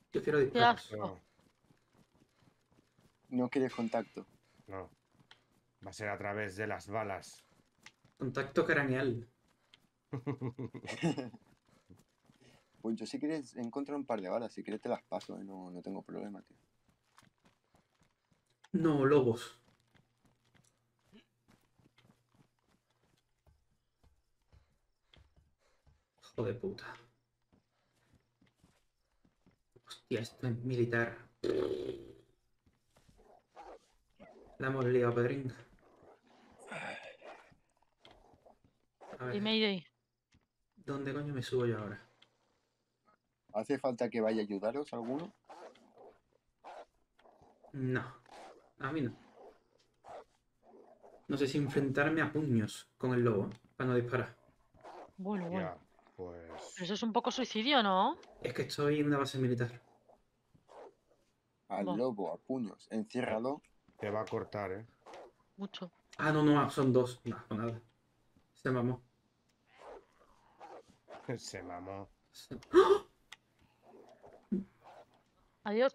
Yo quiero Qué disparos. asco. No quieres contacto. No. Va a ser a través de las balas. Contacto craneal. Pues yo si quieres encontrar un par de balas, si quieres te las paso, no tengo problema, tío. No, lobos. Joder puta. Hostia, esto es militar. La hemos liado, Pedrín. A ver, Dime, Mayday. ¿dónde coño me subo yo ahora? ¿Hace falta que vaya a ayudaros alguno? No, a mí no. No sé si enfrentarme a puños con el lobo para no disparar. Bueno. Ya, Pero pues... eso es un poco suicidio, ¿no? Es que estoy en una base militar. Al Va. lobo, a puños, enciérralo. Te va a cortar, ¿eh? Mucho. Ah, no, no, son dos. No, pues nada. Se mamó. Se mamó. Adiós.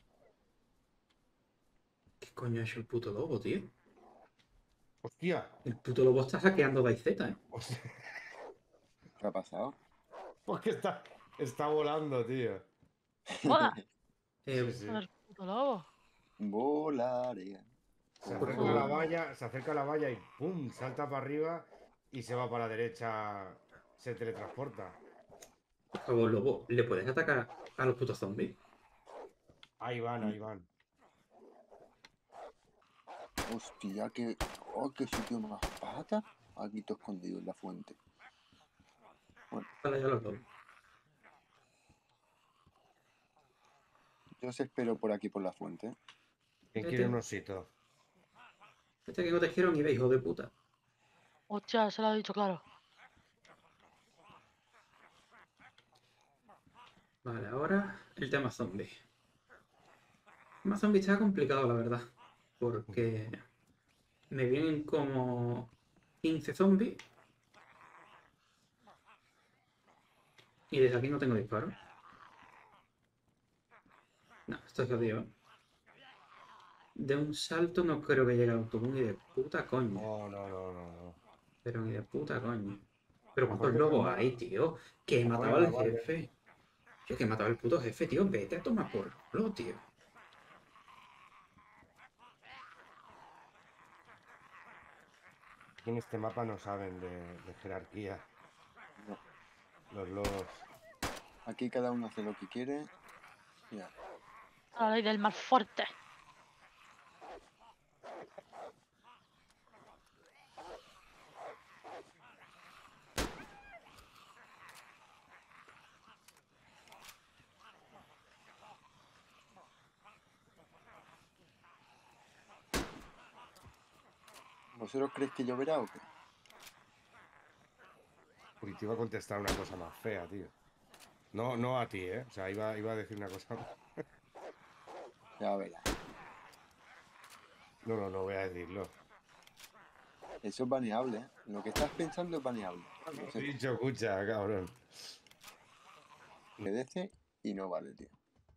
¿Qué coño ha hecho el puto lobo, tío? ¡Hostia! El puto lobo está hackeando DayZ, ¿eh? Hostia. ¿Qué ha pasado? Porque está volando, tío. ¡Hola! Sí, sí. A ver, puto lobo. Volaré. Se acerca a la valla, se acerca a la valla y ¡pum! Salta para arriba y se va para la derecha. Se teletransporta. Por favor, lobo, ¿le puedes atacar a los putos zombies? Ahí van, ahí van. Hostia, qué sitio más pata. Aquí todo escondido en la fuente. Para allá los lobos. Yo os espero por aquí por la fuente. ¿Quién quiere un osito? Este que no te quiero ni ve, hijo de puta. Hostia, se lo ha dicho claro. Vale, ahora el tema zombie. El tema zombie está complicado, la verdad. Porque me vienen como 15 zombies. Y desde aquí no tengo disparo. No, esto es jodido. De un salto no creo que llegue al autobús ni de puta coña. No, no, no, no, no. Pero ni de puta coña. Pero ¿cuántos Aparte lobos falta, hay, tío? Que he matado ponen la al valla. jefe. Tío, que he matado al puto jefe, tío. Vete a tomar por culo, tío. Aquí en este mapa no saben de jerarquía. No. Los lobos. Aquí cada uno hace lo que quiere. Ya. La ley del más fuerte. ¿Vosotros creéis que lloverá o qué? Uy, te iba a contestar una cosa más fea, tío. No, no a ti, ¿eh? O sea, iba a decir una cosa. Ya verás. No, no, no voy a decirlo. Eso es baneable, ¿eh? Lo que estás pensando es baneable. No He sé, dicho, escucha, cabrón. obedece y no vale, tío.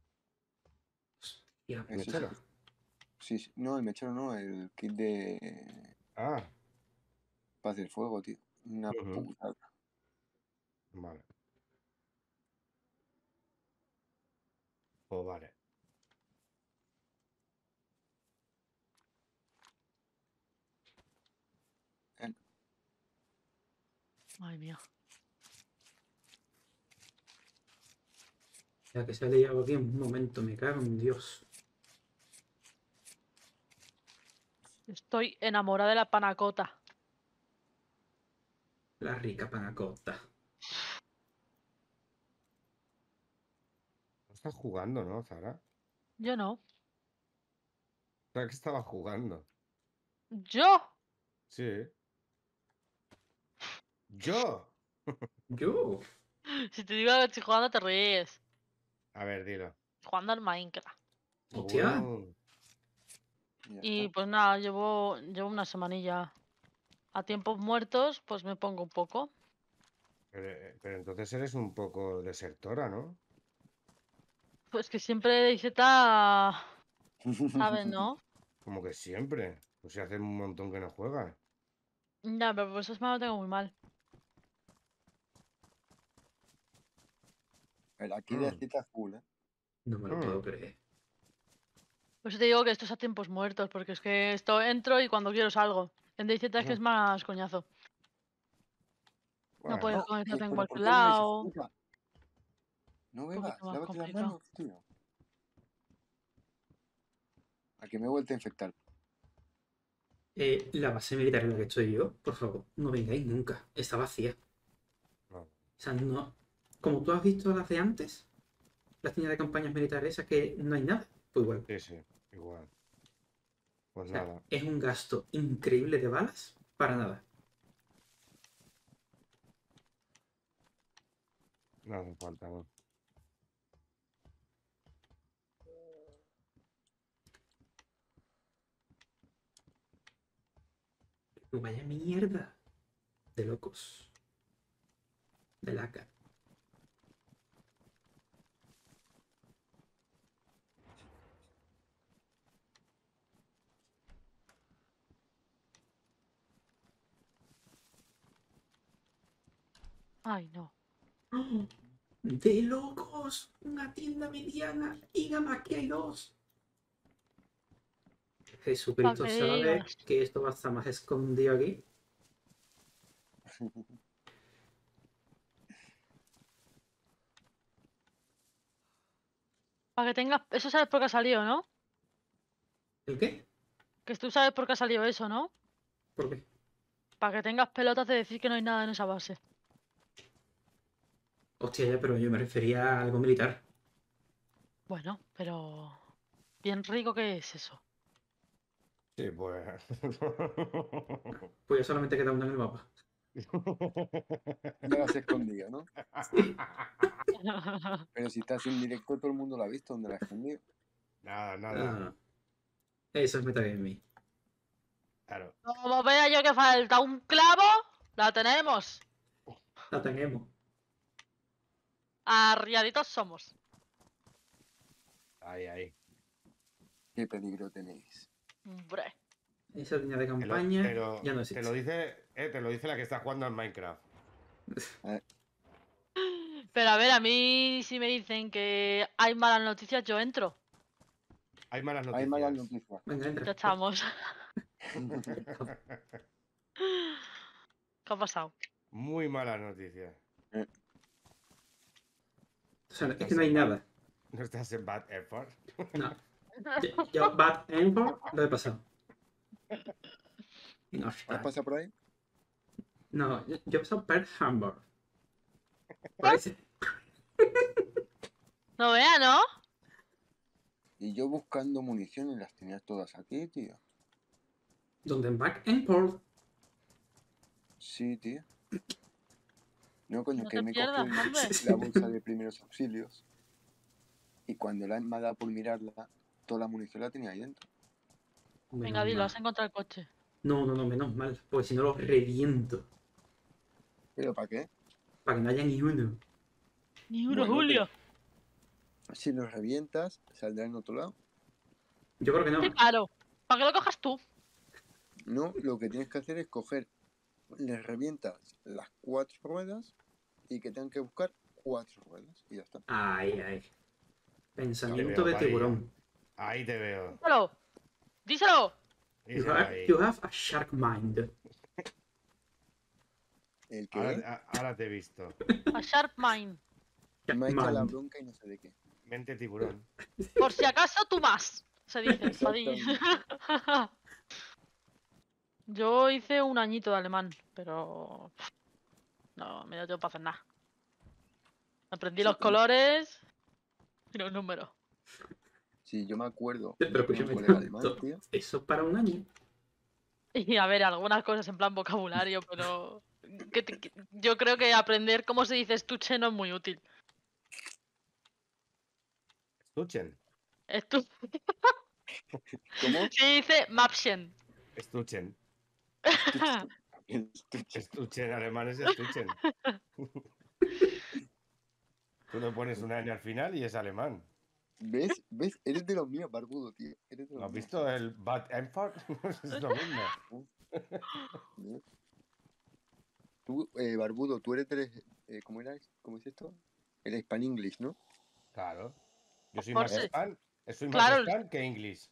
Ya, Eso ¿Mechero? sí, sí. No, el mechero no, el kit de Ah, paz del fuego, tío. Una ujú. putada. Vale. Pues vale. Madre mía. ya que se ha liado aquí un momento, me cago en Dios. Estoy enamorada de la panacota. La rica panacota. No estás jugando, ¿no, Zara? Yo no. ¿Sabes que estaba jugando? ¿Yo? Sí. ¿Yo? Yo. Si te digo que estoy jugando te ríes. A ver, dilo. Jugando al Minecraft. Hostia. Ya Y está. pues nada, llevo una semanilla. A tiempos muertos, pues me pongo un poco. Pero entonces eres un poco desertora, ¿no? Pues que siempre DayZ, ¿sabes, no? Como que siempre. Pues si hace un montón que no juega. Ya, pero pues eso me lo tengo muy mal. Pero aquí de Mm. cita full, ¿eh? No me lo puedo creer. Por eso te digo que esto es a tiempos muertos, porque es que esto entro y cuando quiero salgo. En DayZ es que es más coñazo. No puedes Bueno, conectarte en Pero cualquier ¿por qué no me dices lado. nunca? No Un bebas, poquito más lávate las complicado. manos, tío. A que me he vuelto a infectar. La base militar en la que estoy yo, por favor, no vengáis nunca. Está vacía. no. O sea, no. Como tú has visto las de antes, las tiendas de campañas militares, esas que no hay nada, pues igual. Sí, sí, igual. Pues O sea, nada. es un gasto increíble de balas para nada. No hace falta, ¿no? Vaya mierda. De locos. De laca. Ay, no. ¡Oh! ¡De locos! Una tienda mediana y nada más que hay dos. Pa' Jesucristo que sabe digas. que esto va a estar más escondido aquí. Para que tengas. Eso sabes por qué ha salido, ¿no? ¿El qué? Que tú sabes por qué ha salido eso, ¿no? ¿Por qué? Para que tengas pelotas de decir que no hay nada en esa base. Hostia, ya, pero yo me refería a algo militar. Bueno, pero. Bien rico que es eso. Sí, pues. Pues ya solamente queda una en el mapa. Ya las he escondido, ¿no? Sí. Pero si estás en directo, todo el mundo lo ha visto donde la he escondido. Nada, No, nada. no. Eso es metagaming. Claro. Como vea yo que falta un clavo, la tenemos. La tenemos. Arriaditos somos. Ahí, ahí. ¿Qué peligro tenéis? Hombre. Esa línea de Te lo, campaña te lo- ya no te lo existe. te lo dice la que está jugando al Minecraft. Pero a ver, a mí si me dicen que hay malas noticias, yo entro. Hay malas Hay malas noticias. noticias. Venga, Ya entra. estamos. ¿Qué ha pasado? Muy malas noticias. O sea, No es que estás no hay en bad, nada. no estás en bad effort. No. Yo Bad Empire lo he pasado. No, ¿Has pasado por ahí? no, yo he pasado Pearl Harbor. Por ahí sí. No vea, ¿no? Y yo buscando munición y las tenías todas aquí, tío. Donde en Back Empire. Sí, tío. No, coño, No que te me pierdas, cogió hombre. la bolsa de primeros auxilios. Y cuando me ha dado por mirarla, toda la munición la tenía ahí dentro. Venga, Menos dilo, mal. has encontrado el coche. No, menos mal. Porque si no los reviento. ¿Pero para qué? Para que no haya ni uno. Ni uno, Bueno, Julio. Si los revientas, saldrá en otro lado. Yo creo que Sí, no. claro. ¿Para qué lo cojas tú? No, lo que tienes que hacer es coger, les revientas las 4 ruedas y que tengan que buscar 4 ruedas. Y ya está. Ay, ay. Te Pensamiento veo, de Padilla. tiburón. Ahí te veo. Díselo. Díselo. Díselo ahí. You have a shark mind. El que Ahora te he visto. A Sharp Mind. Shark me echa la mind. bronca y no sé de qué. Mente tiburón. Por si acaso tú más. Se dice. Padilla. Exactamente. Yo hice un añito de alemán, pero no me dio tiempo para hacer nada. Aprendí los colores y los números. Sí, yo me acuerdo Pero de un escúchame, colega alemán, tío. eso para un año. Y a ver, algunas cosas en plan vocabulario, pero yo creo que aprender cómo se dice estuche no es muy útil. Stuchen. ¿Cómo? Se dice Mapschen. Stuchen. Estuche. Stuchen, alemán es Stuchen. Tú le pones una N al final y es alemán. ¿Ves? ¿Ves? Eres de los míos, barbudo, tío. Eres de ¿No los has míos. visto el Bad Empire? Es lo mismo. ¿Ves? Tú, barbudo, tú eres del... ¿cómo era? ¿Cómo es esto? El Span English, ¿no? Claro. Yo soy Por más si- span. Soy más Claro. span que English.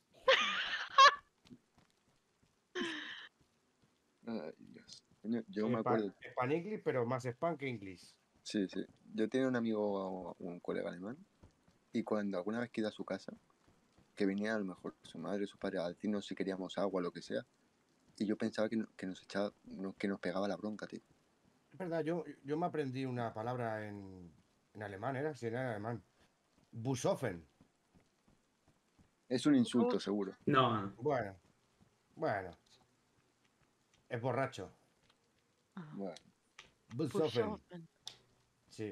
Ay, Dios. Coño, yo Soy me acuerdo. span English, pero más span que English. Sí, sí. Yo tenía un amigo, un colega alemán, y cuando alguna vez que iba a su casa, que venía a lo mejor su madre, su padre a decirnos si queríamos agua o lo que sea, y yo pensaba que nos echaba, que nos pegaba la bronca, tío. Es verdad, yo me aprendí una palabra en alemán, ¿era? Sí, era en alemán. Busoffen. Es un insulto, seguro. No, Bueno, bueno. Es borracho. Bueno, Busoffen. Busoffen.